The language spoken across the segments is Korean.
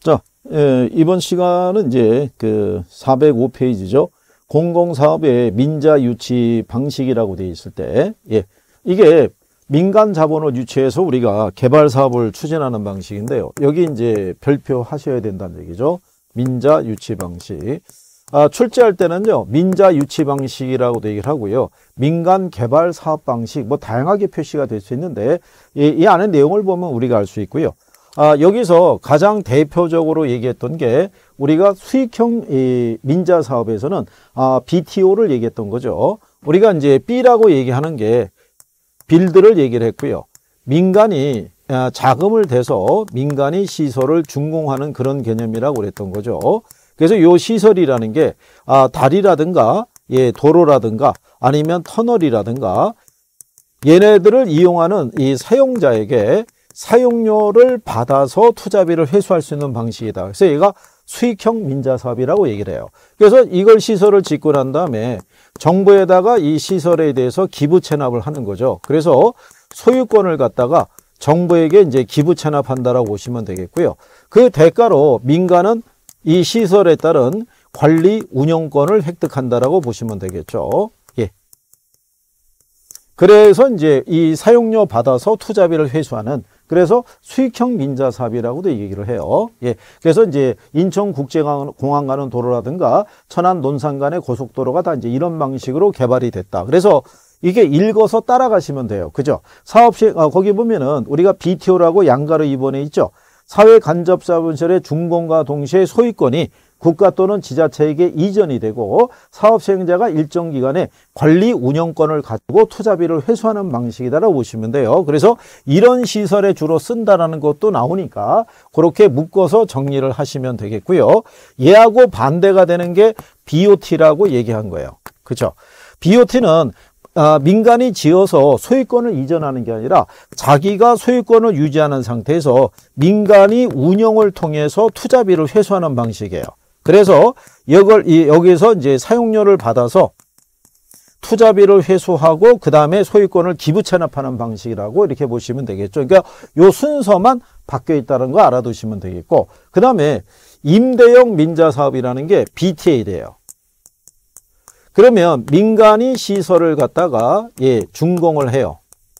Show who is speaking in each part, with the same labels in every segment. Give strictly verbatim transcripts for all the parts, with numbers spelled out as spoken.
Speaker 1: 자, 예, 이번 시간은 이제 그 사백오 페이지죠. 공공사업의 민자 유치 방식이라고 되어 있을 때, 예, 이게 민간 자본을 유치해서 우리가 개발 사업을 추진하는 방식인데요. 여기 이제 별표하셔야 된다는 얘기죠. 민자 유치 방식. 아, 출제할 때는요, 민자 유치 방식이라고 얘기를 하고요. 민간 개발 사업 방식, 뭐 다양하게 표시가 될 수 있는데, 이, 이 안에 내용을 보면 우리가 알 수 있고요. 아, 여기서 가장 대표적으로 얘기했던 게 우리가 수익형 이 민자 사업에서는 아, 비티오를 얘기했던 거죠. 우리가 이제 B라고 얘기하는 게 빌드를 얘기를 했고요. 민간이 아, 자금을 대서 민간이 시설을 준공하는 그런 개념이라고 그랬던 거죠. 그래서 이 시설이라는 게 아, 다리라든가 예, 도로라든가 아니면 터널이라든가 얘네들을 이용하는 이 사용자에게 사용료를 받아서 투자비를 회수할 수 있는 방식이다. 그래서 얘가 수익형 민자 사업이라고 얘기를 해요. 그래서 이걸 시설을 짓고 난 다음에 정부에다가 이 시설에 대해서 기부 체납을 하는 거죠. 그래서 소유권을 갖다가 정부에게 이제 기부 체납한다라고 보시면 되겠고요. 그 대가로 민간은 이 시설에 따른 관리 운영권을 획득한다라고 보시면 되겠죠. 예. 그래서 이제 이 사용료 받아서 투자비를 회수하는 그래서 수익형 민자 사업이라고도 얘기를 해요. 예. 그래서 이제 인천국제공항 가는 도로라든가 천안 논산 간의 고속도로가 다 이제 이런 방식으로 개발이 됐다. 그래서 이게 읽어서 따라가시면 돼요. 그죠? 사업시, 아, 거기 보면은 우리가 비티오라고 양가로 이 번에 있죠. 사회간접자본시설의 준공과 동시에 소유권이 국가 또는 지자체에게 이전이 되고 사업 시행자가 일정 기간에 관리 운영권을 가지고 투자비를 회수하는 방식이다라고 보시면 돼요. 그래서 이런 시설에 주로 쓴다라는 것도 나오니까 그렇게 묶어서 정리를 하시면 되겠고요. 얘하고 반대가 되는 게 비오티라고 얘기한 거예요. 그렇죠? 비오티는 아, 민간이 지어서 소유권을 이전하는 게 아니라 자기가 소유권을 유지하는 상태에서 민간이 운영을 통해서 투자비를 회수하는 방식이에요. 그래서 이걸 여기서 이제 사용료를 받아서 투자비를 회수하고 그 다음에 소유권을 기부 체납하는 방식이라고 이렇게 보시면 되겠죠. 그러니까 요 순서만 바뀌어 있다는 거 알아두시면 되겠고, 그 다음에 임대형 민자 사업이라는 게 비티에이래요. 그러면 민간이 시설을 갖다가 예, 준공을 해요.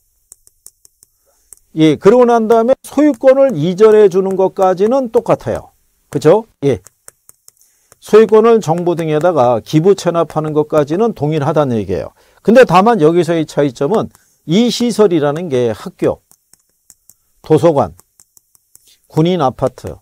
Speaker 1: 예, 그러고 난 다음에 소유권을 이전해 주는 것까지는 똑같아요. 그죠? 예. 소유권을 정부 등에다가 기부 체납하는 것까지는 동일하다는 얘기예요. 근데 다만 여기서의 차이점은 이 시설이라는 게 학교, 도서관, 군인 아파트,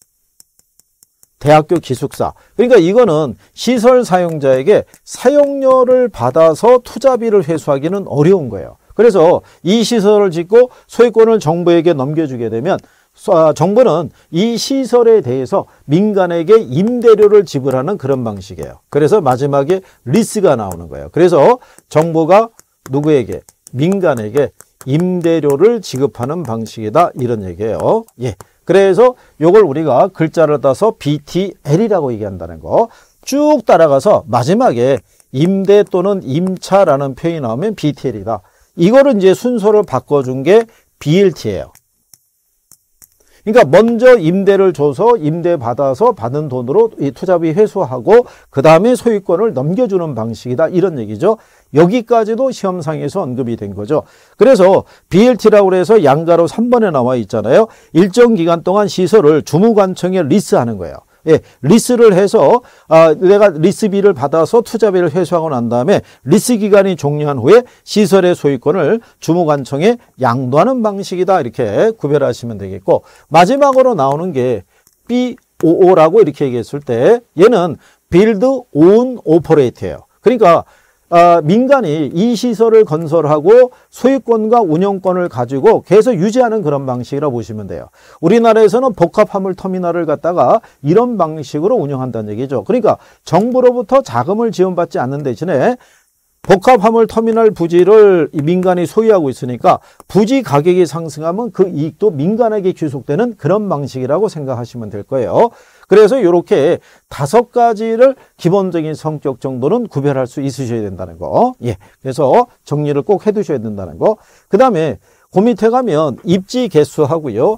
Speaker 1: 대학교 기숙사. 그러니까 이거는 시설 사용자에게 사용료를 받아서 투자비를 회수하기는 어려운 거예요. 그래서 이 시설을 짓고 소유권을 정부에게 넘겨주게 되면 정부는 이 시설에 대해서 민간에게 임대료를 지불하는 그런 방식이에요. 그래서 마지막에 리스가 나오는 거예요. 그래서 정부가 누구에게? 민간에게 임대료를 지급하는 방식이다. 이런 얘기예요. 예. 그래서 이걸 우리가 글자를 따서 비티엘이라고 얘기한다는 거. 쭉 따라가서 마지막에 임대 또는 임차라는 표현이 나오면 비티엘이다. 이거를 이제 순서를 바꿔준 게 비엘티예요. 그러니까 먼저 임대를 줘서 임대 받아서 받은 돈으로 이 투자비 회수하고 그 다음에 소유권을 넘겨주는 방식이다. 이런 얘기죠. 여기까지도 시험상에서 언급이 된 거죠. 그래서 비엘티라고 해서 양가로 삼 번에 나와 있잖아요. 일정 기간 동안 시설을 주무관청에 리스하는 거예요. 예, 리스를 해서 아, 내가 리스비를 받아서 투자비를 회수하고 난 다음에 리스 기간이 종료한 후에 시설의 소유권을 주무관청에 양도하는 방식이다. 이렇게 구별하시면 되겠고, 마지막으로 나오는 게 비오오라고 이렇게 얘기했을 때 얘는 Build, Own, Operate예요. 그러니까 아, 민간이 이 시설을 건설하고 소유권과 운영권을 가지고 계속 유지하는 그런 방식이라고 보시면 돼요. 우리나라에서는 복합화물 터미널을 갖다가 이런 방식으로 운영한다는 얘기죠. 그러니까 정부로부터 자금을 지원받지 않는 대신에 복합화물 터미널 부지를 민간이 소유하고 있으니까 부지 가격이 상승하면 그 이익도 민간에게 귀속되는 그런 방식이라고 생각하시면 될 거예요. 그래서 이렇게 다섯 가지를 기본적인 성격 정도는 구별할 수 있으셔야 된다는 거. 예. 그래서 정리를 꼭 해두셔야 된다는 거. 그 다음에 그 밑에 가면 입지 개수하고요.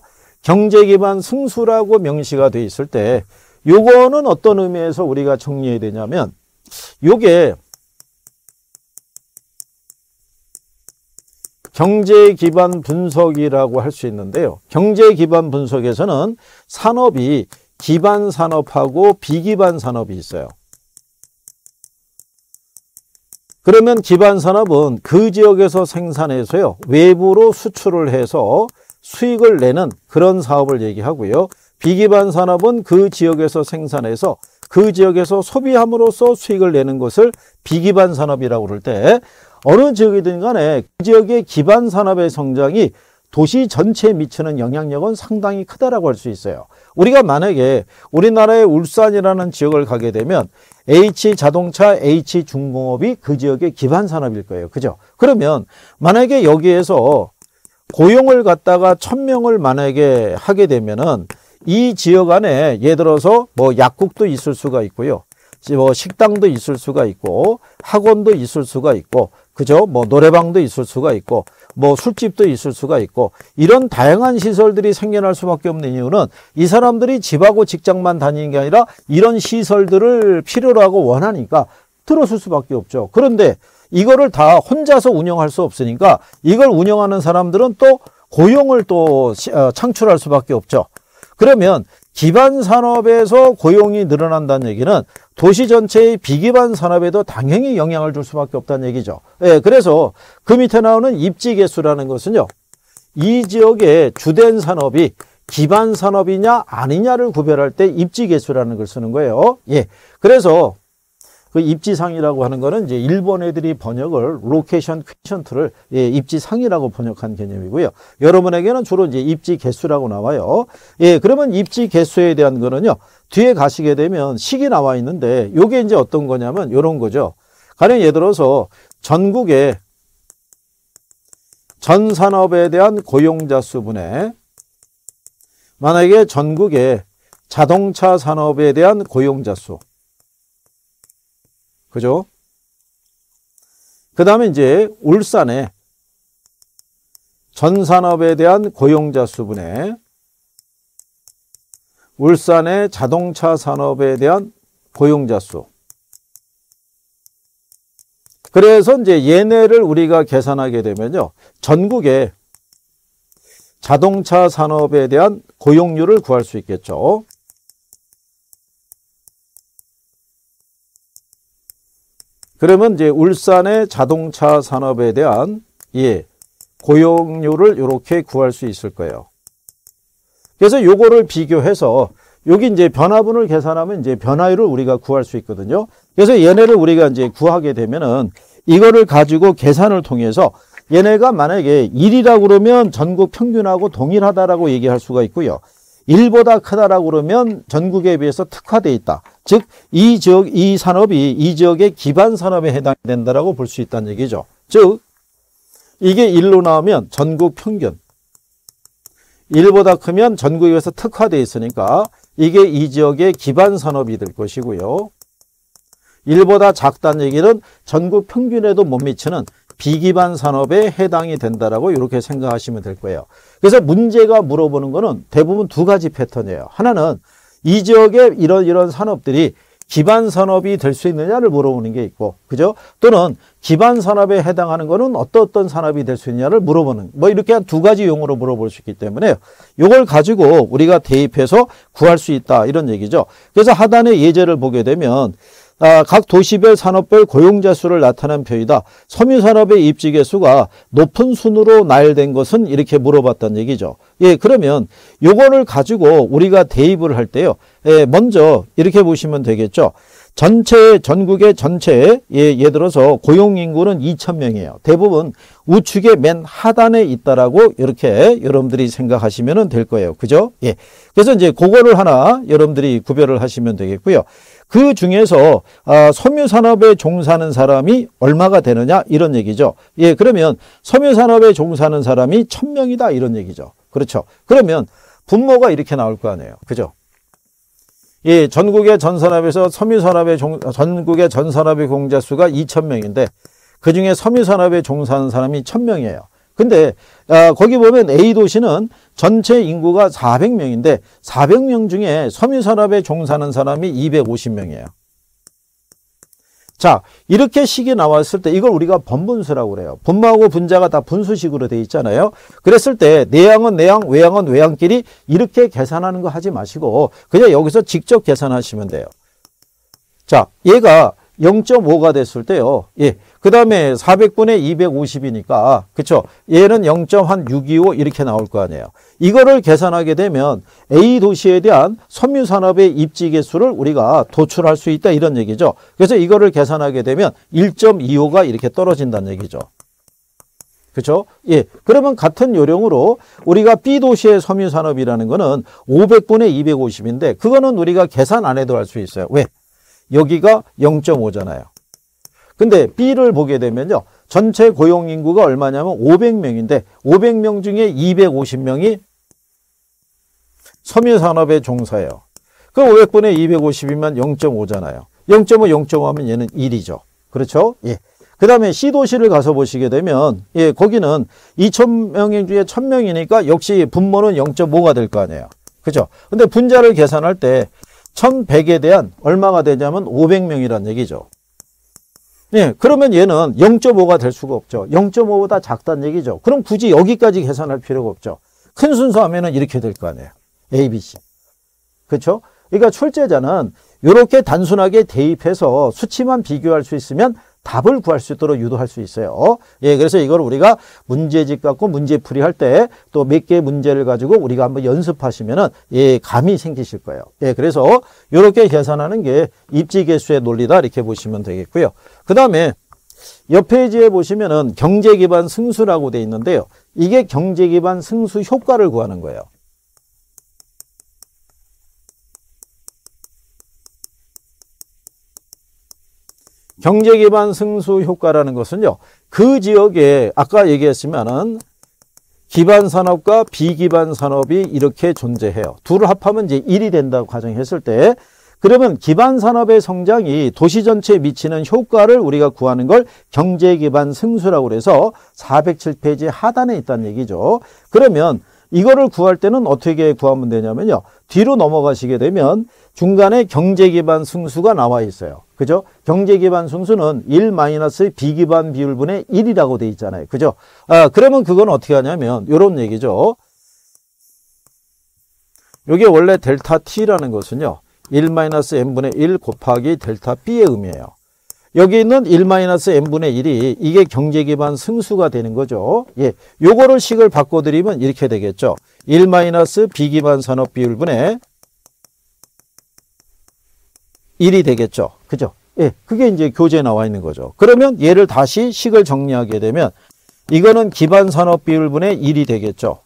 Speaker 1: 경제기반 승수라고 명시가 돼 있을 때 요거는 어떤 의미에서 우리가 정리해야 되냐면 요게 경제기반 분석이라고 할 수 있는데요. 경제기반 분석에서는 산업이 기반 산업하고 비기반 산업이 있어요. 그러면 기반 산업은 그 지역에서 생산해서요, 외부로 수출을 해서 수익을 내는 그런 사업을 얘기하고요. 비기반 산업은 그 지역에서 생산해서 그 지역에서 소비함으로써 수익을 내는 것을 비기반 산업이라고 그럴 때 어느 지역이든 간에 그 지역의 기반 산업의 성장이 도시 전체에 미치는 영향력은 상당히 크다라고 할 수 있어요. 우리가 만약에 우리나라의 울산이라는 지역을 가게 되면 H자동차, H중공업이 그 지역의 기반 산업일 거예요. 그죠? 그러면 만약에 여기에서 고용을 갖다가 천 명을 만약에 하게 되면은 이 지역 안에 예를 들어서 뭐 약국도 있을 수가 있고요. 뭐 식당도 있을 수가 있고 학원도 있을 수가 있고 그죠? 뭐 노래방도 있을 수가 있고 뭐 술집도 있을 수가 있고 이런 다양한 시설들이 생겨날 수밖에 없는 이유는 이 사람들이 집하고 직장만 다니는 게 아니라 이런 시설들을 필요로 하고 원하니까 들어설 수밖에 없죠. 그런데 이거를 다 혼자서 운영할 수 없으니까 이걸 운영하는 사람들은 또 고용을 또 창출할 수밖에 없죠. 그러면 기반 산업에서 고용이 늘어난다는 얘기는 도시 전체의 비기반 산업에도 당연히 영향을 줄 수밖에 없다는 얘기죠. 예, 그래서 그 밑에 나오는 입지 개수라는 것은요, 이 지역의 주된 산업이 기반 산업이냐 아니냐를 구별할 때 입지 개수라는 걸 쓰는 거예요. 예, 그래서 그 입지상이라고 하는 거는 이제 일본 애들이 번역을 로케이션 퀘션트를 예, 입지상이라고 번역한 개념이고요. 여러분에게는 주로 이제 입지 개수라고 나와요. 예, 그러면 입지 개수에 대한 거는요, 뒤에 가시게 되면 식이 나와 있는데 요게 이제 어떤 거냐면 요런 거죠. 가령 예를 들어서 전국의 전 산업에 대한 고용자 수분에 만약에 전국의 자동차 산업에 대한 고용자 수, 그죠? 그 다음에 이제 울산의 전 산업에 대한 고용자 수분에 울산의 자동차 산업에 대한 고용자 수. 그래서 이제 얘네를 우리가 계산하게 되면요, 전국의 자동차 산업에 대한 고용률을 구할 수 있겠죠. 그러면 이제 울산의 자동차 산업에 대한 예, 고용률을 이렇게 구할 수 있을 거예요. 그래서 요거를 비교해서 여기 이제 변화분을 계산하면 이제 변화율을 우리가 구할 수 있거든요. 그래서 얘네를 우리가 이제 구하게 되면은 이거를 가지고 계산을 통해서 얘네가 만약에 일이라고 그러면 전국 평균하고 동일하다라고 얘기할 수가 있고요. 일보다 크다라고 그러면 전국에 비해서 특화되어 있다. 즉, 이 지역, 이 산업이 이 지역의 기반 산업에 해당이 된다라고 볼 수 있다는 얘기죠. 즉, 이게 일로 나오면 전국 평균. 일보다 크면 전국에 비해서 특화되어 있으니까 이게 이 지역의 기반 산업이 될 것이고요. 일보다 작다는 얘기는 전국 평균에도 못 미치는 비기반 산업에 해당이 된다라고 이렇게 생각하시면 될 거예요. 그래서 문제가 물어보는 거는 대부분 두 가지 패턴이에요. 하나는 이 지역의 이런 이런 산업들이 기반 산업이 될 수 있느냐를 물어보는 게 있고, 그죠? 또는 기반 산업에 해당하는 거는 어떤 어떤 산업이 될 수 있느냐를 물어보는, 뭐 이렇게 한 두 가지 용어로 물어볼 수 있기 때문에 이걸 가지고 우리가 대입해서 구할 수 있다, 이런 얘기죠. 그래서 하단의 예제를 보게 되면 아, 각 도시별 산업별 고용자 수를 나타낸 표이다. 섬유산업의 입지 개수가 높은 순으로 나열된 것은 이렇게 물어봤다는 얘기죠. 예, 그러면 요거를 가지고 우리가 대입을 할 때요, 예, 먼저 이렇게 보시면 되겠죠. 전체, 전국의 전체, 예, 예를 들어서 고용인구는 이천 명이에요. 대부분 우측의 맨 하단에 있다라고 이렇게 여러분들이 생각하시면 될 거예요. 그죠? 예. 그래서 이제 그거를 하나 여러분들이 구별을 하시면 되겠고요. 그 중에서 아, 섬유산업에 종사하는 사람이 얼마가 되느냐, 이런 얘기죠. 예, 그러면 섬유산업에 종사하는 사람이 천 명이다, 이런 얘기죠. 그렇죠. 그러면 분모가 이렇게 나올 거 아니에요. 그죠? 예, 전국의 전산업에서 섬유산업의 종, 전국의 전산업의 공자 수가 이천 명인데 그 중에 섬유산업에 종사하는 사람이 천 명이에요. 근데 아, 거기 보면 A도시는 전체 인구가 사백 명인데 사백 명 중에 섬유산업에 종사하는 사람이 이백오십 명이에요. 자, 이렇게 식이 나왔을 때 이걸 우리가 번분수라고 그래요. 분모하고 분자가 다 분수식으로 돼 있잖아요. 그랬을 때 내양은 내양, 외양은 외양끼리 이렇게 계산하는 거 하지 마시고 그냥 여기서 직접 계산하시면 돼요. 자, 얘가 영 점 오가 됐을 때요. 예. 그 다음에 사백분의 이백오십이니까, 그쵸? 얘는 영 점 육이오 이렇게 나올 거 아니에요. 이거를 계산하게 되면 A 도시에 대한 섬유산업의 입지 개수를 우리가 도출할 수 있다 이런 얘기죠. 그래서 이거를 계산하게 되면 일 점 이오가 이렇게 떨어진다는 얘기죠. 그렇죠? 예. 그러면 같은 요령으로 우리가 B 도시의 섬유산업이라는 거는 오백분의 이백오십인데 그거는 우리가 계산 안 해도 알 수 있어요. 왜? 여기가 영 점 오잖아요. 근데 B를 보게 되면요. 전체 고용인구가 얼마냐면 오백 명인데 오백 명 중에 이백오십 명이 섬유산업에 종사해요. 그럼 오백분의 이백오십이면 영 점 오잖아요. 영 점 오, 영 점 오 하면 얘는 일이죠. 그렇죠? 예. 그 다음에 C도시를 가서 보시게 되면, 예, 거기는 이천 명 중에 천 명이니까 역시 분모는 영 점 오가 될 거 아니에요. 그죠? 근데 분자를 계산할 때 천백에 대한 얼마가 되냐면 오백 명이란 얘기죠. 예, 그러면 얘는 영 점 오가 될 수가 없죠. 영 점 오보다 작다는 얘기죠. 그럼 굳이 여기까지 계산할 필요가 없죠. 큰 순서 하면은 이렇게 될 거 아니에요. A, B, C. 그렇죠? 그러니까 출제자는 이렇게 단순하게 대입해서 수치만 비교할 수 있으면 답을 구할 수 있도록 유도할 수 있어요. 예, 그래서 이걸 우리가 문제집 갖고 문제풀이 할 때 또 몇 개의 문제를 가지고 우리가 한번 연습하시면은 예, 감이 생기실 거예요. 예, 그래서 이렇게 계산하는 게 입지계수의 논리다 이렇게 보시면 되겠고요. 그 다음에 옆 페이지에 보시면은 경제기반 승수라고 돼 있는데요. 이게 경제기반 승수 효과를 구하는 거예요. 경제기반 승수 효과라는 것은요, 그 지역에 아까 얘기했지만은 기반산업과 비기반산업이 이렇게 존재해요. 둘을 합하면 이제 일이 된다고 가정했을 때, 그러면 기반산업의 성장이 도시 전체에 미치는 효과를 우리가 구하는 걸 경제기반 승수라고 그래서 사백칠 페이지 하단에 있다는 얘기죠. 그러면 이거를 구할 때는 어떻게 구하면 되냐면요. 뒤로 넘어가시게 되면 중간에 경제기반 승수가 나와 있어요. 그죠? 경제기반 승수는 일 마이너스 비기반 비율분의 일이라고 돼 있잖아요. 그죠? 아, 그러면 그건 어떻게 하냐면 이런 얘기죠. 이게 원래 델타 T라는 것은요. 일 마이너스 n분의 일 곱하기 델타 B의 의미예요. 여기 있는 일 마이너스 n분의 일이 이게 경제기반 승수가 되는 거죠. 예, 요거를 식을 바꿔드리면 이렇게 되겠죠. 일 마이너스 비기반 산업 비율분의 일이 되겠죠. 그죠? 예, 그게 이제 교재에 나와 있는 거죠. 그러면 얘를 다시 식을 정리하게 되면 이거는 기반 산업 비율분의 일이 되겠죠.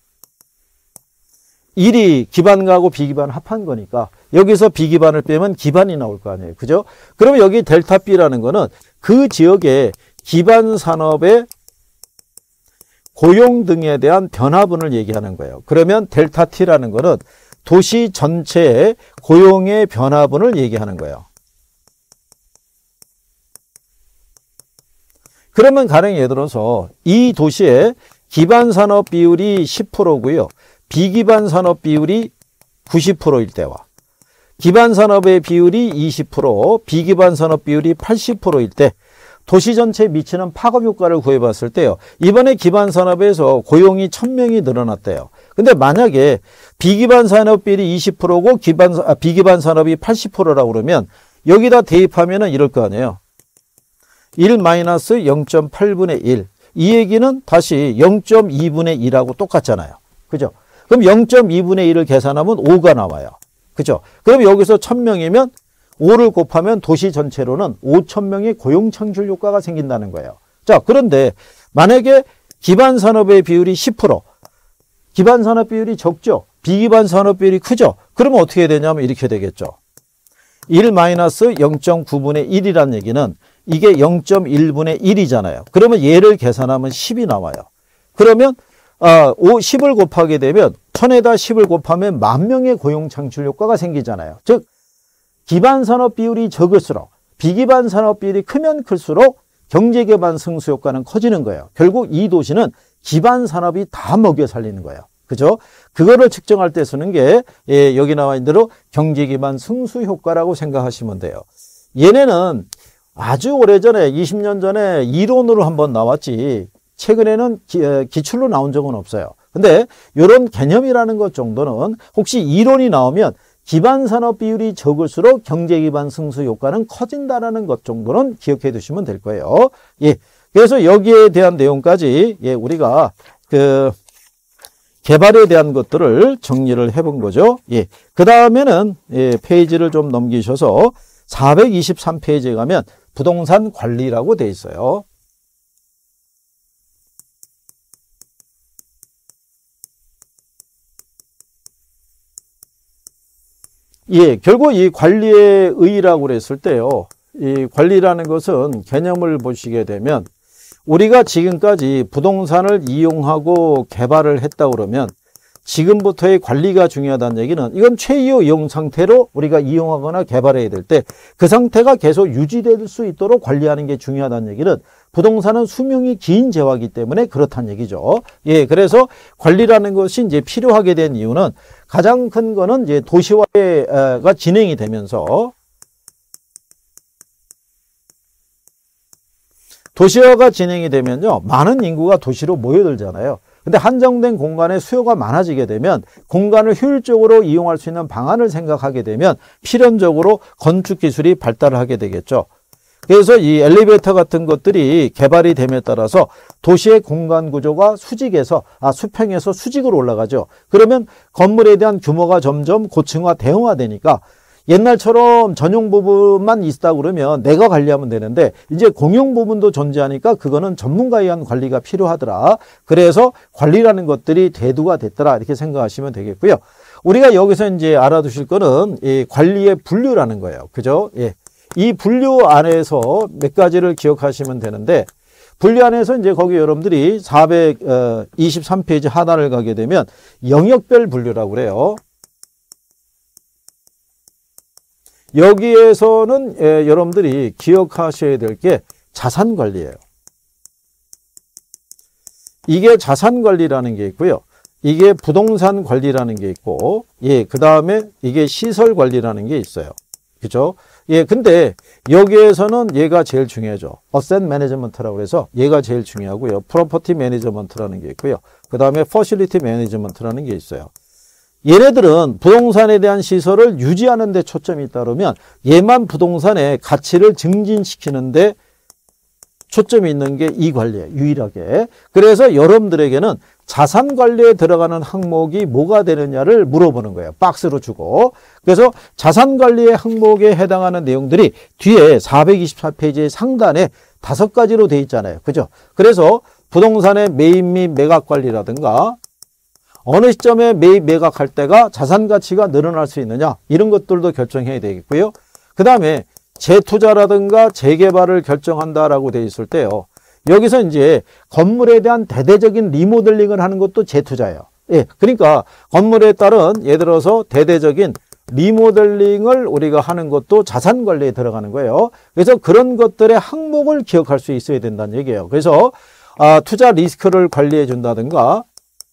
Speaker 1: 일이 기반하고 비기반 합한 거니까 여기서 비기반을 빼면 기반이 나올 거 아니에요. 그죠? 그러면 여기 델타 B라는 거는 그 지역의 기반 산업의 고용 등에 대한 변화분을 얘기하는 거예요. 그러면 델타 T라는 거는 도시 전체의 고용의 변화분을 얘기하는 거예요. 그러면 가령 예를 들어서 이 도시의 기반 산업 비율이 십 퍼센트고요. 비기반 산업 비율이 구십 퍼센트일 때와 기반 산업의 비율이 이십 퍼센트, 비기반 산업 비율이 팔십 퍼센트일 때 도시 전체에 미치는 파급 효과를 구해봤을 때요. 이번에 기반 산업에서 고용이 천 명이 늘어났대요. 근데 만약에 비기반 산업 비율이 이십 퍼센트고 기반, 아, 비기반 산업이 팔십 퍼센트라고 그러면 여기다 대입하면은 이럴 거 아니에요. 일 마이너스 영 점 팔분의 일. 이 얘기는 다시 영 점 이분의 일하고 똑같잖아요. 그죠? 그럼 영 점 이분의 일을 계산하면 오가 나와요. 그죠? 그럼 여기서 천 명이면 오를 곱하면 도시 전체로는 오천 명의 고용 창출 효과가 생긴다는 거예요. 자, 그런데 만약에 기반 산업의 비율이 십 퍼센트, 기반 산업 비율이 적죠? 비기반 산업 비율이 크죠? 그러면 어떻게 되냐면 이렇게 되겠죠. 일 마이너스 영 점 구분의 일이라는 얘기는 이게 영 점 일분의 일이잖아요. 그러면 얘를 계산하면 십이 나와요. 그러면 아, 십을 곱하게 되면 천에다 십을 곱하면 만 명의 고용 창출 효과가 생기잖아요. 즉 기반 산업 비율이 적을수록 비기반 산업 비율이 크면 클수록 경제기반 승수 효과는 커지는 거예요. 결국 이 도시는 기반 산업이 다 먹여 살리는 거예요. 그죠? 그거를 측정할 때 쓰는 게 예, 여기 나와 있는 대로 경제 기반 승수 효과라고 생각하시면 돼요. 얘네는 아주 오래전에 이십 년 전에 이론으로 한번 나왔지 최근에는 기, 기출로 나온 적은 없어요. 근데 이런 개념이라는 것 정도는 혹시 이론이 나오면 기반 산업 비율이 적을수록 경제 기반 승수 효과는 커진다라는 것 정도는 기억해 두시면 될 거예요. 예. 그래서 여기에 대한 내용까지 예, 우리가 그 개발에 대한 것들을 정리를 해본 거죠. 예. 그 다음에는 예, 페이지를 좀 넘기셔서 사백이십삼 페이지에 가면 부동산 관리라고 돼 있어요. 예, 결국 이 관리의 의의라고 그랬을 때요. 이 관리라는 것은 개념을 보시게 되면 우리가 지금까지 부동산을 이용하고 개발을 했다 그러면 지금부터의 관리가 중요하다는 얘기는 이건 최이호 이용 상태로 우리가 이용하거나 개발해야 될 때 그 상태가 계속 유지될 수 있도록 관리하는 게 중요하다는 얘기는 부동산은 수명이 긴 재화이기 때문에 그렇다는 얘기죠. 예, 그래서 관리라는 것이 이제 필요하게 된 이유는 가장 큰 거는 이제 도시화가 진행이 되면서 도시화가 진행이 되면요. 많은 인구가 도시로 모여들잖아요. 근데 한정된 공간에 수요가 많아지게 되면 공간을 효율적으로 이용할 수 있는 방안을 생각하게 되면 필연적으로 건축 기술이 발달을 하게 되겠죠. 그래서 이 엘리베이터 같은 것들이 개발이 됨에 따라서 도시의 공간 구조가 수직에서, 아, 수평에서 수직으로 올라가죠. 그러면 건물에 대한 규모가 점점 고층화, 대형화되니까 옛날처럼 전용 부분만 있다 그러면 내가 관리하면 되는데 이제 공용 부분도 존재하니까 그거는 전문가에 의한 관리가 필요하더라. 그래서 관리라는 것들이 대두가 됐더라. 이렇게 생각하시면 되겠고요. 우리가 여기서 이제 알아두실 거는 이 관리의 분류라는 거예요. 그죠? 예. 이 분류 안에서 몇 가지를 기억하시면 되는데 분류 안에서 이제 거기 여러분들이 사백이십삼 페이지 하단을 가게 되면 영역별 분류라고 그래요. 여기에서는 예, 여러분들이 기억하셔야 될 게 자산관리예요. 이게 자산관리라는 게 있고요. 이게 부동산 관리라는 게 있고, 예, 그 다음에 이게 시설관리라는 게 있어요. 그죠? 예, 근데 여기에서는 얘가 제일 중요하죠. 어셋 매니지먼트라고 해서 얘가 제일 중요하고요. 프로퍼티 매니지먼트라는 게 있고요. 그 다음에 퍼실리티 매니지먼트라는 게 있어요. 얘네들은 부동산에 대한 시설을 유지하는 데 초점이 있다 그러면 얘만 부동산의 가치를 증진시키는 데 초점이 있는 게 이 관리예요. 유일하게. 그래서 여러분들에게는 자산 관리에 들어가는 항목이 뭐가 되느냐를 물어보는 거예요. 박스로 주고. 그래서 자산 관리의 항목에 해당하는 내용들이 뒤에 사백이십사 페이지의 상단에 다섯 가지로 돼 있잖아요. 그죠? 그래서 부동산의 매입 및 매각 관리라든가 어느 시점에 매입 매각할 때가 자산 가치가 늘어날 수 있느냐 이런 것들도 결정해야 되겠고요. 그 다음에 재투자라든가 재개발을 결정한다라고 돼 있을 때요. 여기서 이제 건물에 대한 대대적인 리모델링을 하는 것도 재투자예요. 예, 그러니까 건물에 따른 예를 들어서 대대적인 리모델링을 우리가 하는 것도 자산 관리에 들어가는 거예요. 그래서 그런 것들의 항목을 기억할 수 있어야 된다는 얘기예요. 그래서 아, 투자 리스크를 관리해 준다든가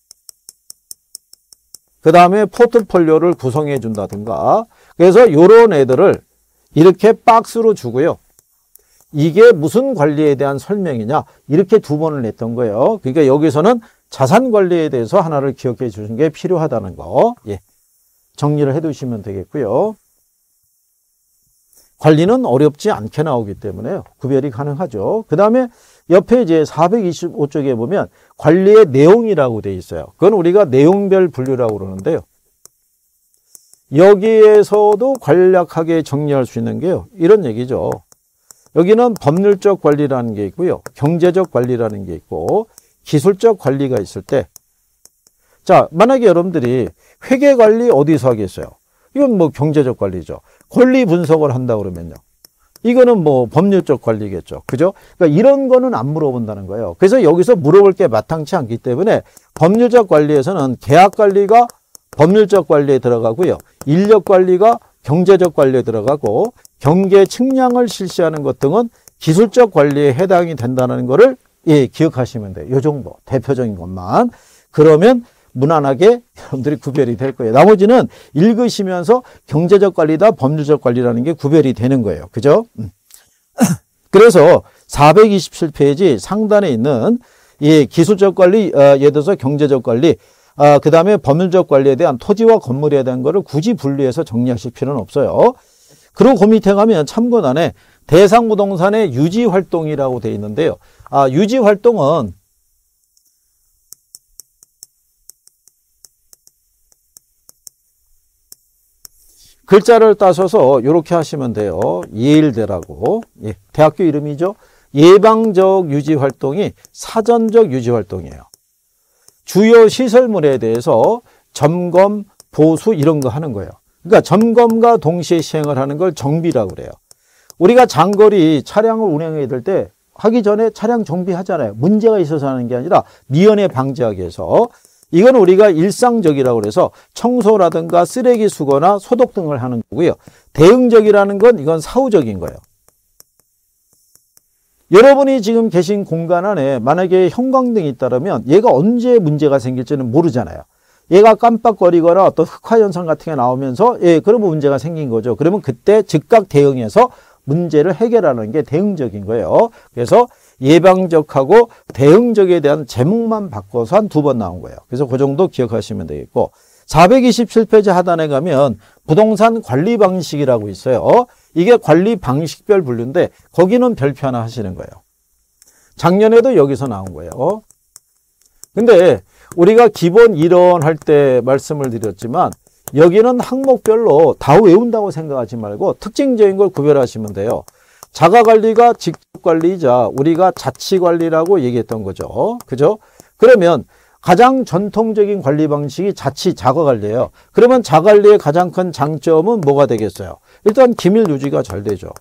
Speaker 1: 그 다음에 포트폴리오를 구성해 준다든가 그래서 이런 애들을 이렇게 박스로 주고요. 이게 무슨 관리에 대한 설명이냐 이렇게 두 번을 냈던 거예요. 그러니까 여기서는 자산 관리에 대해서 하나를 기억해 주는 게 필요하다는 거 예. 정리를 해 두시면 되겠고요. 관리는 어렵지 않게 나오기 때문에 구별이 가능하죠. 그 다음에 옆에 이제 사백이십오 쪽에 보면 관리의 내용이라고 돼 있어요. 그건 우리가 내용별 분류라고 그러는데요. 여기에서도 간략하게 정리할 수 있는 게요. 이런 얘기죠. 여기는 법률적 관리라는 게 있고요. 경제적 관리라는 게 있고 기술적 관리가 있을 때 자, 만약에 여러분들이 회계 관리 어디서 하겠어요? 이건 뭐 경제적 관리죠. 권리 분석을 한다 그러면요. 이거는 뭐 법률적 관리겠죠. 그죠? 그러니까 이런 거는 안 물어본다는 거예요. 그래서 여기서 물어볼 게 마땅치 않기 때문에 법률적 관리에서는 계약 관리가 법률적 관리에 들어가고요. 인력 관리가 경제적 관리에 들어가고 경계 측량을 실시하는 것 등은 기술적 관리에 해당이 된다는 것을 예, 기억하시면 돼요. 요 정도 대표적인 것만. 그러면 무난하게 여러분들이 구별이 될 거예요. 나머지는 읽으시면서 경제적 관리다, 법률적 관리라는 게 구별이 되는 거예요. 그죠? 그래서 사백이십칠 페이지 상단에 있는 이 기술적 관리, 어, 예를 들어서 경제적 관리, 어, 그 다음에 법률적 관리에 대한 토지와 건물에 대한 거를 굳이 분리해서 정리하실 필요는 없어요. 그리고 그 밑에 가면 참고란에 대상 부동산의 유지 활동이라고 되어 있는데요. 아, 유지 활동은 글자를 따셔서 이렇게 하시면 돼요. 예일대라고. 예, 대학교 이름이죠. 예방적 유지 활동이 사전적 유지 활동이에요. 주요 시설물에 대해서 점검, 보수 이런 거 하는 거예요. 그러니까 점검과 동시에 시행을 하는 걸 정비라고 그래요. 우리가 장거리 차량을 운행해야 될 때 하기 전에 차량 정비하잖아요. 문제가 있어서 하는 게 아니라 미연에 방지하기 위해서. 이건 우리가 일상적이라고 그래서 청소라든가 쓰레기 수거나 소독 등을 하는 거고요. 대응적이라는 건 이건 사후적인 거예요. 여러분이 지금 계신 공간 안에 만약에 형광등이 있다면 얘가 언제 문제가 생길지는 모르잖아요. 얘가 깜빡거리거나 어떤 흑화현상 같은 게 나오면서 예, 그러면 문제가 생긴 거죠. 그러면 그때 즉각 대응해서 문제를 해결하는 게 대응적인 거예요. 그래서 예방적하고 대응적에 대한 제목만 바꿔서 한 두 번 나온 거예요. 그래서 그 정도 기억하시면 되겠고, 사백이십칠 페이지 하단에 가면 부동산 관리 방식이라고 있어요. 이게 관리 방식별 분류인데 거기는 별표 하나 하시는 거예요. 작년에도 여기서 나온 거예요. 근데 우리가 기본 이론 할 때 말씀을 드렸지만 여기는 항목별로 다 외운다고 생각하지 말고 특징적인 걸 구별하시면 돼요. 자가관리가 직접관리이자 우리가 자치관리라고 얘기했던 거죠. 그죠? 그러면 가장 전통적인 관리 방식이 자치 자가관리예요. 그러면 자가관리의 가장 큰 장점은 뭐가 되겠어요? 일단 기밀 유지가 잘 되죠.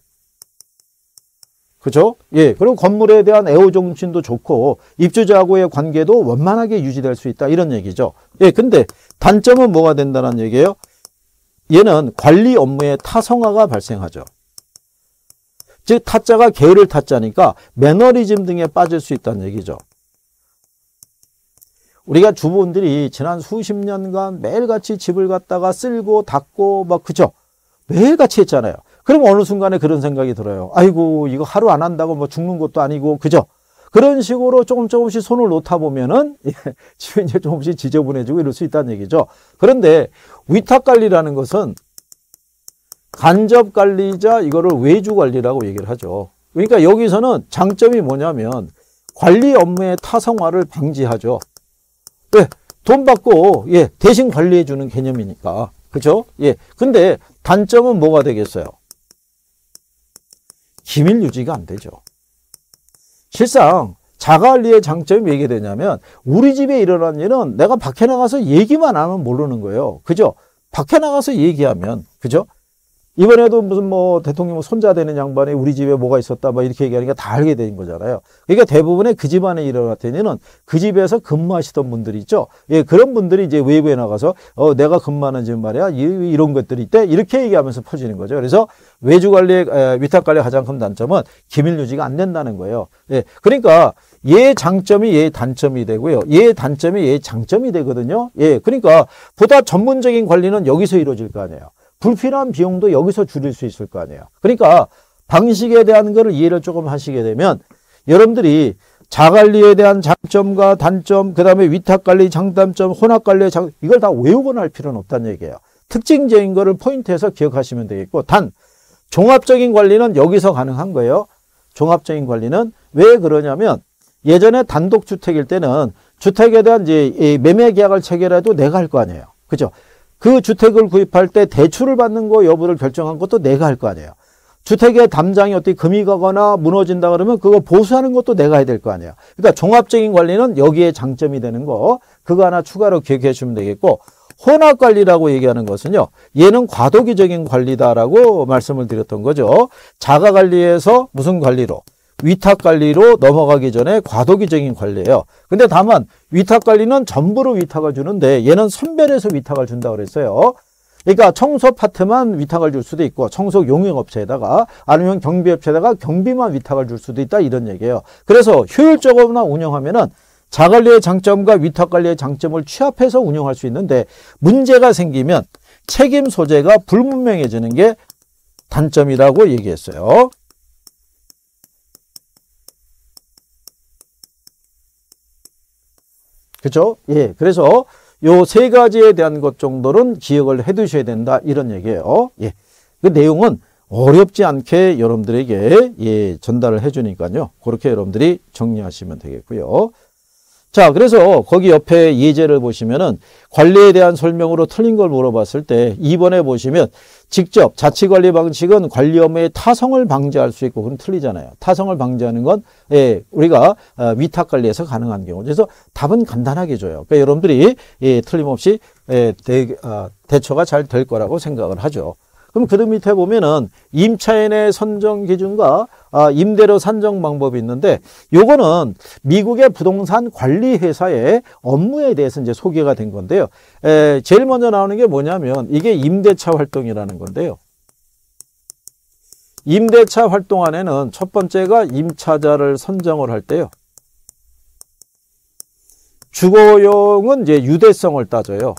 Speaker 1: 그죠? 예. 그리고 건물에 대한 애호정신도 좋고 입주자하고의 관계도 원만하게 유지될 수 있다. 이런 얘기죠. 예. 근데 단점은 뭐가 된다는 얘기예요? 얘는 관리 업무의 타성화가 발생하죠. 즉 타자가 게으를 타자니까 매너리즘 등에 빠질 수 있다는 얘기죠. 우리가 주부분들이 지난 수십 년간 매일같이 집을 갖다가 쓸고 닦고 막 그죠? 매일같이 했잖아요. 그럼 어느 순간에 그런 생각이 들어요. 아이고 이거 하루 안 한다고 뭐 죽는 것도 아니고 그죠? 그런 식으로 조금 조금씩 손을 놓다 보면은 집이 이제 조금씩 지저분해지고 이럴 수 있다는 얘기죠. 그런데 위탁관리라는 것은 간접관리자 이거를 외주관리라고 얘기를 하죠. 그러니까 여기서는 장점이 뭐냐면 관리 업무의 타성화를 방지하죠. 왜? 돈 받고 예 대신 관리해 주는 개념이니까. 그죠? 예. 근데 단점은 뭐가 되겠어요? 기밀 유지가 안 되죠. 실상 자가관리의 장점이 왜 되냐면 우리 집에 일어난 일은 내가 밖에 나가서 얘기만 하면 모르는 거예요. 그죠? 밖에 나가서 얘기하면 그죠? 이번에도 무슨 뭐 대통령 손자 되는 양반이 우리 집에 뭐가 있었다 뭐 이렇게 얘기하니까 다 알게 된 거잖아요. 그러니까 대부분의 그 집안에 일어났던 일은 그 집에서 근무하시던 분들이 있죠. 예, 그런 분들이 이제 외부에 나가서 어 내가 근무하는 집 말이야 이, 이런 것들이 있대 이렇게 얘기하면서 퍼지는 거죠. 그래서 외주관리 위탁관리의 가장 큰 단점은 기밀 유지가 안 된다는 거예요. 예, 그러니까 얘 장점이 얘 단점이 되고요. 얘 단점이 얘 장점이 되거든요. 예, 그러니까 보다 전문적인 관리는 여기서 이루어질 거 아니에요. 불필요한 비용도 여기서 줄일 수 있을 거 아니에요. 그러니까 방식에 대한 거를 이해를 조금 하시게 되면 여러분들이 자관리에 대한 장점과 단점, 그 다음에 위탁관리 장단점, 혼합관리의 장 이걸 다 외우거나 할 필요는 없다는 얘기예요. 특징적인 거를 포인트해서 기억하시면 되겠고, 단 종합적인 관리는 여기서 가능한 거예요. 종합적인 관리는 왜 그러냐면 예전에 단독주택일 때는 주택에 대한 이제 매매 계약을 체결해도 내가 할 거 아니에요. 그죠? 그 주택을 구입할 때 대출을 받는 거 여부를 결정한 것도 내가 할 거 아니에요. 주택의 담장이 어떻게 금이 가거나 무너진다 그러면 그거 보수하는 것도 내가 해야 될 거 아니에요. 그러니까 종합적인 관리는 여기에 장점이 되는 거 그거 하나 추가로 기억해 주시면 되겠고, 혼합관리라고 얘기하는 것은요. 얘는 과도기적인 관리다라고 말씀을 드렸던 거죠. 자가관리에서 무슨 관리로? 위탁관리로 넘어가기 전에 과도기적인 관리예요. 근데 다만 위탁관리는 전부로 위탁을 주는데 얘는 선별해서 위탁을 준다고 그랬어요. 그러니까 청소 파트만 위탁을 줄 수도 있고 청소 용역업체에다가 아니면 경비업체에다가 경비만 위탁을 줄 수도 있다 이런 얘기예요. 그래서 효율적으로나 운영하면은 자관리의 장점과 위탁관리의 장점을 취합해서 운영할 수 있는데 문제가 생기면 책임 소재가 불분명해지는 게 단점이라고 얘기했어요. 그렇죠? 예. 그래서 요 세 가지에 대한 것 정도는 기억을 해 두셔야 된다 이런 얘기예요. 예. 그 내용은 어렵지 않게 여러분들에게 예, 전달을 해 주니까요. 그렇게 여러분들이 정리하시면 되겠고요. 자, 그래서 거기 옆에 예제를 보시면은 관리에 대한 설명으로 틀린 걸 물어봤을 때 이 번에 보시면 직접 자치관리 방식은 관리 업무의 타성을 방지할 수 있고 그럼 틀리잖아요. 타성을 방지하는 건 예, 우리가 위탁관리에서 가능한 경우. 그래서 답은 간단하게 줘요. 그러니까 여러분들이 예, 틀림없이 예, 대, 아, 대처가 잘 될 거라고 생각을 하죠. 그럼 그 밑에 보면은 임차인의 선정 기준과 아, 임대료 산정 방법이 있는데 요거는 미국의 부동산 관리 회사의 업무에 대해서 이제 소개가 된 건데요. 에, 제일 먼저 나오는 게 뭐냐면 이게 임대차 활동이라는 건데요. 임대차 활동 안에는 첫 번째가 임차자를 선정을 할 때요. 주거용은 이제 유대성을 따져요.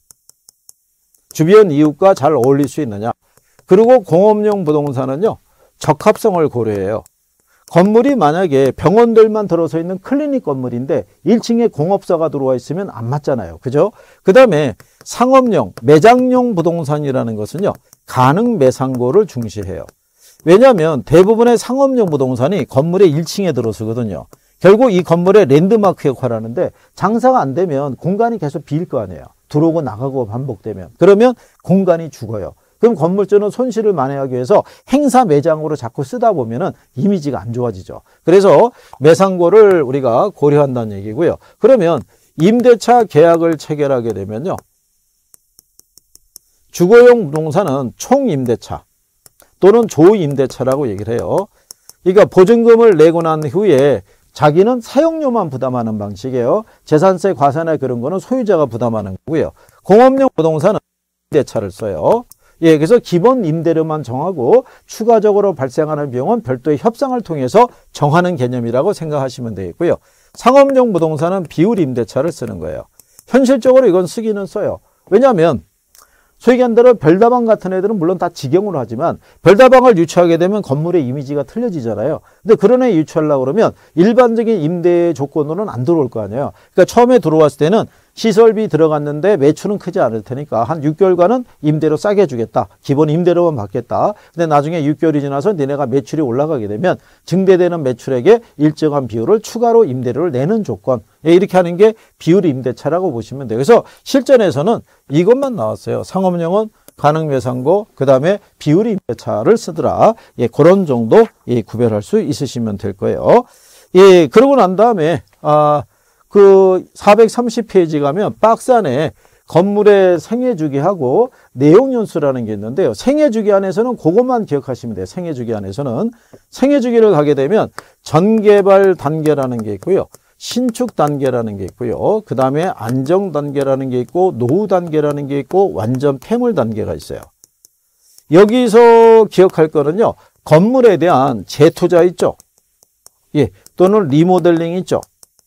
Speaker 1: 주변 이웃과 잘 어울릴 수 있느냐. 그리고 공업용 부동산은요. 적합성을 고려해요. 건물이 만약에 병원들만 들어서 있는 클리닉 건물인데 일 층에 공업사가 들어와 있으면 안 맞잖아요. 그죠? 그 다음에 상업용, 매장용 부동산이라는 것은요. 가능 매상고를 중시해요. 왜냐하면 대부분의 상업용 부동산이 건물의 일 층에 들어서거든요. 결국 이 건물의 랜드마크 역할을 하는데 장사가 안 되면 공간이 계속 비일 거 아니에요. 들어오고 나가고 반복되면. 그러면 공간이 죽어요. 그럼 건물주는 손실을 만회하기 위해서 행사 매장으로 자꾸 쓰다 보면은 이미지가 안 좋아지죠. 그래서 매상고를 우리가 고려한다는 얘기고요. 그러면 임대차 계약을 체결하게 되면요. 주거용 부동산은 총임대차 또는 조임대차라고 얘기를 해요. 그러니까 보증금을 내고 난 후에 자기는 사용료만 부담하는 방식이에요. 재산세, 과세나 그런 거는 소유자가 부담하는 거고요. 공업용 부동산은 임대차를 써요. 예, 그래서 기본 임대료만 정하고 추가적으로 발생하는 비용은 별도의 협상을 통해서 정하는 개념이라고 생각하시면 되겠고요. 상업용 부동산은 비율 임대차를 쓰는 거예요. 현실적으로 이건 쓰기는 써요. 왜냐하면 소위 얘기한 대로 별다방 같은 애들은 물론 다 직영으로 하지만 별다방을 유치하게 되면 건물의 이미지가 틀려지잖아요. 근데 그런 애 유치하려고 그러면 일반적인 임대 조건으로는 안 들어올 거 아니에요. 그러니까 처음에 들어왔을 때는 시설비 들어갔는데 매출은 크지 않을 테니까 한 육 개월간은 임대료 싸게 주겠다. 기본 임대료만 받겠다. 근데 나중에 육 개월이 지나서 니네가 매출이 올라가게 되면 증대되는 매출액의 일정한 비율을 추가로 임대료를 내는 조건. 예, 이렇게 하는 게 비율 임대차라고 보시면 돼요. 그래서 실전에서는 이것만 나왔어요. 상업용은 가능매상고, 그 다음에 비율 임대차를 쓰더라. 예, 그런 정도 예, 구별할 수 있으시면 될 거예요. 예, 그러고 난 다음에 아. 그 사백삼십 페이지 가면 박스 안에 건물의 생애주기하고 내용연수라는 게 있는데요. 생애주기 안에서는 그것만 기억하시면 돼요. 생애주기 안에서는. 생애주기를 가게 되면 전개발 단계라는 게 있고요. 신축 단계라는 게 있고요. 그 다음에 안정 단계라는 게 있고 노후 단계라는 게 있고 완전 폐물 단계가 있어요. 여기서 기억할 거는요. 건물에 대한 재투자 있죠. 예, 또는 리모델링 있죠.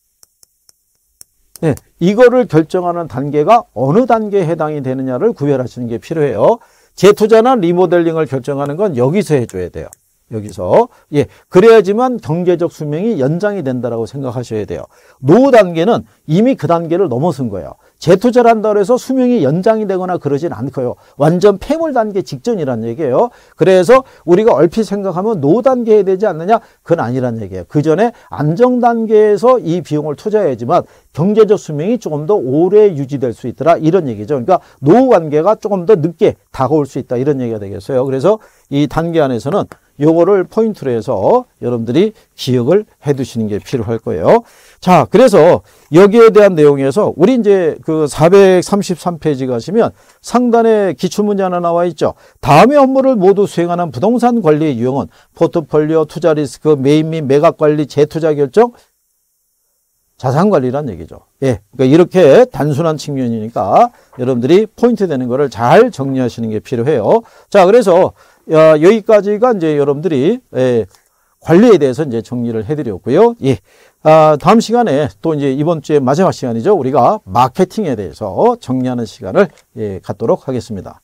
Speaker 1: 네, 이거를 결정하는 단계가 어느 단계에 해당이 되느냐를 구별하시는 게 필요해요. 재투자나 리모델링을 결정하는 건 여기서 해줘야 돼요. 여기서. 예, 그래야지만 경제적 수명이 연장이 된다라고 생각하셔야 돼요. 노후 단계는 이미 그 단계를 넘어선 거예요. 재투자를 한다고 해서 수명이 연장이 되거나 그러진 않고요. 완전 폐물 단계 직전이란 얘기예요. 그래서 우리가 얼핏 생각하면 노후 단계에 되지 않느냐? 그건 아니란 얘기예요. 그 전에 안정 단계에서 이 비용을 투자해야지만 경제적 수명이 조금 더 오래 유지될 수 있더라. 이런 얘기죠. 그러니까 노후 관계가 조금 더 늦게 다가올 수 있다. 이런 얘기가 되겠어요. 그래서 이 단계 안에서는 요거를 포인트로 해서 여러분들이 기억을 해 두시는 게 필요할 거예요. 자, 그래서 여기에 대한 내용에서 우리 이제 그 사백삼십삼 페이지 가시면 상단에 기출문제 하나 나와 있죠. 다음의 업무를 모두 수행하는 부동산 관리의 유형은 포트폴리오, 투자 리스크, 매입 및 매각 관리, 재투자 결정, 자산관리란 얘기죠. 예. 그러니까 이렇게 단순한 측면이니까 여러분들이 포인트 되는 거를 잘 정리하시는 게 필요해요. 자, 그래서 여기까지가 이제 여러분들이 예, 관리에 대해서 이제 정리를 해드렸고요. 예. 아, 다음 시간에 또 이제 이번 주에 마지막 시간이죠. 우리가 마케팅에 대해서 정리하는 시간을 예, 갖도록 하겠습니다.